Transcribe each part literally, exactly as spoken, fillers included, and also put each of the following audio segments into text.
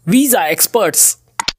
Visa experts.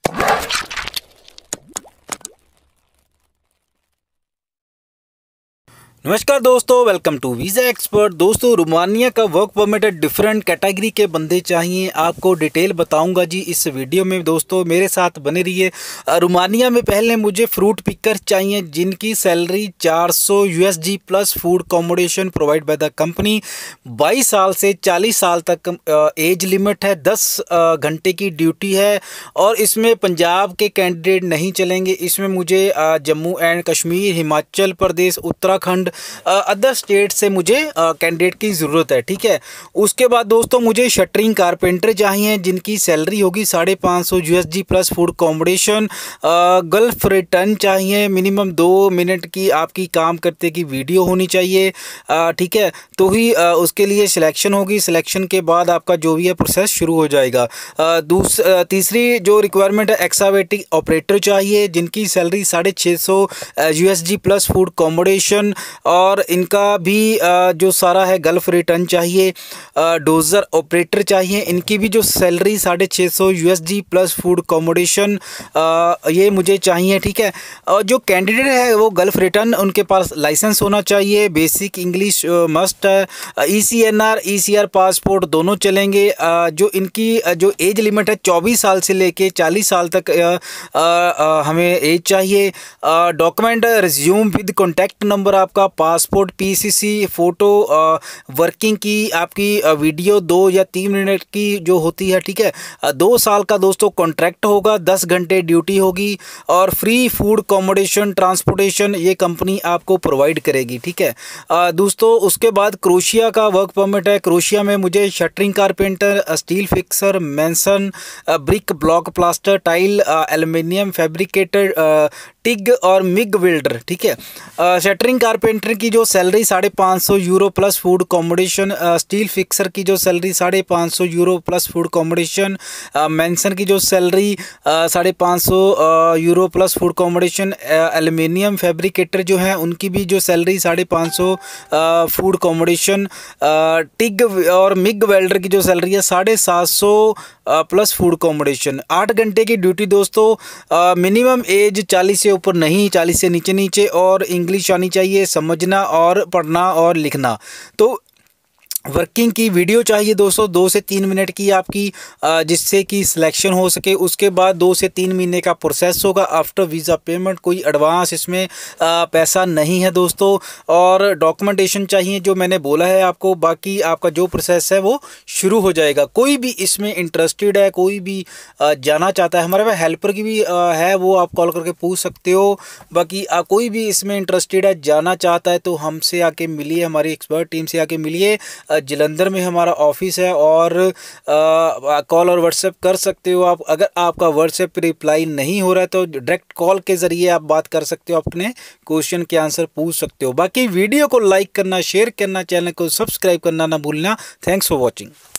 नमस्कार दोस्तों, welcome to visa expert. दोस्तों, रोमानिया का वर्क परमिट है, डिफरेंट कैटेगरी के बंदे चाहिए। आपको डिटेल बताऊंगा जी इस वीडियो में। दोस्तों मेरे साथ बने रहिए। रोमानिया में पहले मुझे फ्रूट पिकर चाहिए जिनकी सैलरी चार सौ USD plus food accommodation provide by the company. बाईस साल से चालीस साल तक एज लिमिट है, दस घंटे की ड्यूटी है और इसमें पंजाब के कैंडिडेट नहीं चलेंगे। इसमें मुझे Jammu and Kashmir, Himachal Pradesh, Uttarakhand, other state से मुझे कैंडिडेट की ज़रूरत है। ठीक है। उसके बाद दोस्तों मुझे शटरिंग कारपेंटर चाहिए जिनकी सैलरी होगी साढ़े पाँच सौ USD plus food accommodation. Gulf return चाहिए, मिनिमम दो मिनट की आपकी काम करते की वीडियो होनी चाहिए। ठीक है, तो ही आ, उसके लिए सिलेक्शन होगी। सिलेक्शन के बाद आपका जो भी है प्रोसेस शुरू हो जाएगा। दूस तीसरी जो रिक्वायरमेंट है, एक्सावेटिक ऑपरेटर चाहिए जिनकी सैलरी साढ़े छः सौ यूएसडी प्लस फूड अकोमोडेशन और इनका भी जो सारा है गल्फ रिटर्न चाहिए। डोजर ऑपरेटर चाहिए, इनकी भी जो सैलरी साढ़े छः सौ यूएसडी प्लस फूड अकोमोडेशन ये मुझे चाहिए। ठीक है। और जो कैंडिडेट है वो गल्फ रिटर्न, उनके पास लाइसेंस होना चाहिए, बेसिक इंग्लिश मस्ट है, ईसीएनआर ईसीआर पासपोर्ट दोनों चलेंगे। जो इनकी जो एज लिमिट है चौबीस साल से लेके चालीस साल तक हमें एज चाहिए। Document resume with contact number, आपका पासपोर्ट, पीसीसी फ़ोटो, वर्किंग की आपकी वीडियो दो या तीन मिनट की जो होती है। ठीक है। दो साल का दोस्तों कॉन्ट्रैक्ट होगा, दस घंटे ड्यूटी होगी और फ्री फूड अकोमोडेशन ट्रांसपोर्टेशन ये कंपनी आपको प्रोवाइड करेगी। ठीक है दोस्तों। उसके बाद क्रोशिया का वर्क परमिट है। क्रोशिया में मुझे shuttering carpenter, steel fixer, mason, brick, block, plaster, tile, aluminium fabricator, TIG और मिग वेल्डर। ठीक है। शटरिंग कारपेंटर की जो सैलरी साढ़े पाँच सौ euro plus food accommodation, steel fixer की जो सैलरी साढ़े पाँच सौ euro plus food accommodation, mason की जो सैलरी साढ़े पाँच सौ euro plus food accommodation, aluminium fabricator जो हैं उनकी भी जो सैलरी साढ़े पाँच सौ फूड अकोमोडेशन, टिग और मिग वेल्डर की जो सैलरी है साढ़े सात सौ प्लस फूड अकोमोडेशन। आठ घंटे की ड्यूटी दोस्तों। मिनिमम एज चालीस से ऊपर नहीं, चालीस से नीचे नीचे और इंग्लिश आनी चाहिए, समझना और पढ़ना और लिखना। तो वर्किंग की वीडियो चाहिए दोस्तों, दो से तीन मिनट की आपकी, जिससे कि सिलेक्शन हो सके। उसके बाद दो से तीन महीने का प्रोसेस होगा आफ्टर वीज़ा पेमेंट। कोई एडवांस इसमें आ, पैसा नहीं है दोस्तों। और डॉक्यूमेंटेशन चाहिए जो मैंने बोला है आपको। बाकी आपका जो प्रोसेस है वो शुरू हो जाएगा। कोई भी इसमें इंटरेस्टेड है, कोई भी आ, जाना चाहता है, हमारे पास हेल्पर की भी आ, है, वो आप कॉल करके पूछ सकते हो। बाकी आ, कोई भी इसमें इंटरेस्टेड है, जाना चाहता है तो हमसे आके मिलिए, हमारी एक्सपर्ट टीम से आके मिलिए। जलंधर में हमारा ऑफिस है और कॉल और व्हाट्सएप कर सकते हो आप। अगर आपका व्हाट्सएप रिप्लाई नहीं हो रहा है तो डायरेक्ट कॉल के ज़रिए आप बात कर सकते हो, अपने क्वेश्चन के आंसर पूछ सकते हो। बाकी वीडियो को लाइक करना, शेयर करना, चैनल को सब्सक्राइब करना ना भूलना। Thanks for watching.